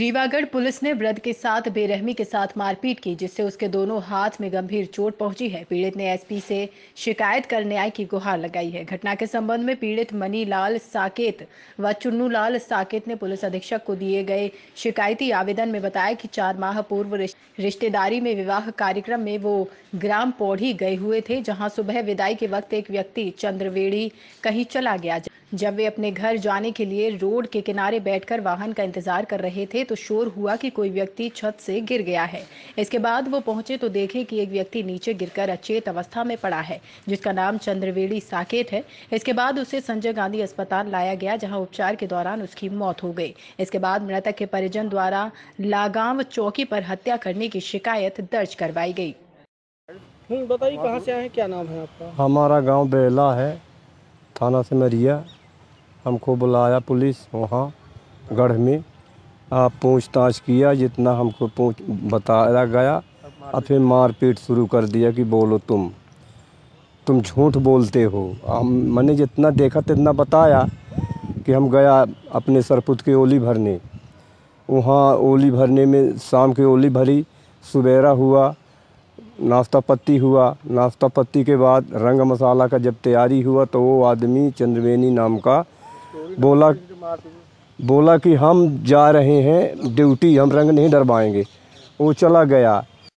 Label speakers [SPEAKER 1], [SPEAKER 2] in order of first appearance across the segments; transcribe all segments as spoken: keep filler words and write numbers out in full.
[SPEAKER 1] रीवागढ़ police ने वृद्ध के साथ बेरहमी के साथ मारपीट की, जिससे उसके दोनों हाथ में गंभीर चोट पहुंची है। पीड़ित ने एसपी से शिकायत कर न्याय की गुहार लगाई है। घटना के संबंध में पीड़ित मनीलाल साकेत व चुन्नूलाल साकेत ने पुलिस अधीक्षक को दिए गए शिकायती आवेदन में बताया कि चार माह पूर्व रिश्तेदारी में विवाह कार्यक्रम में वो ग्राम पौड़ी गए हुए थे, जहां सुबह विदाई के वक्त एक व्यक्ति चंद्रवेड़ी कहीं चला गया। जब वे अपने घर जाने के लिए रोड के किनारे बैठकर वाहन का इंतजार कर रहे थे तो शोर हुआ कि कोई व्यक्ति छत से गिर गया है। इसके बाद वो पहुंचे तो देखे कि एक व्यक्ति नीचे गिरकर अचेत अवस्था में पड़ा है, जिसका नाम चंद्रवेड़ी साकेत है। इसके बाद उसे संजय गांधी अस्पताल लाया गया, जहां उपचार के दौरान उसकी मौत हो गई। इसके बाद मृतक के परिजन द्वारा लागांव चौकी पर हत्या करने की शिकायत दर्ज करवाई गई।
[SPEAKER 2] बताइए, कहाँ से आए, क्या नाम है आपका?
[SPEAKER 3] हमारा गांव बेला है, थाना सिमरिया। हमको बुलाया पुलिस वहाँ गढ़ में, आप पूछताछ किया, जितना हमको पूछ बताया गया, और फिर मारपीट शुरू कर दिया कि बोलो तुम तुम झूठ बोलते हो। हम मैंने जितना देखा तितना बताया कि हम गया अपने सरपुत की ओली भरने, वहाँ ओली भरने में शाम की ओली भरी, सुबेरा हुआ, नाश्ता पत्ती हुआ। नाश्ता पत्ती के बाद रंग मसाला का जब तैयारी हुआ तो वो आदमी चंद्रवेणी नाम का बोला बोला कि हम जा रहे हैं ड्यूटी, हम रंग नहीं डरवाएंगे। वो चला गया।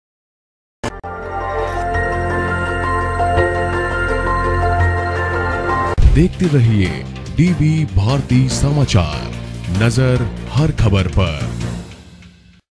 [SPEAKER 4] देखते रहिए डीवी भारती समाचार, नजर हर खबर पर।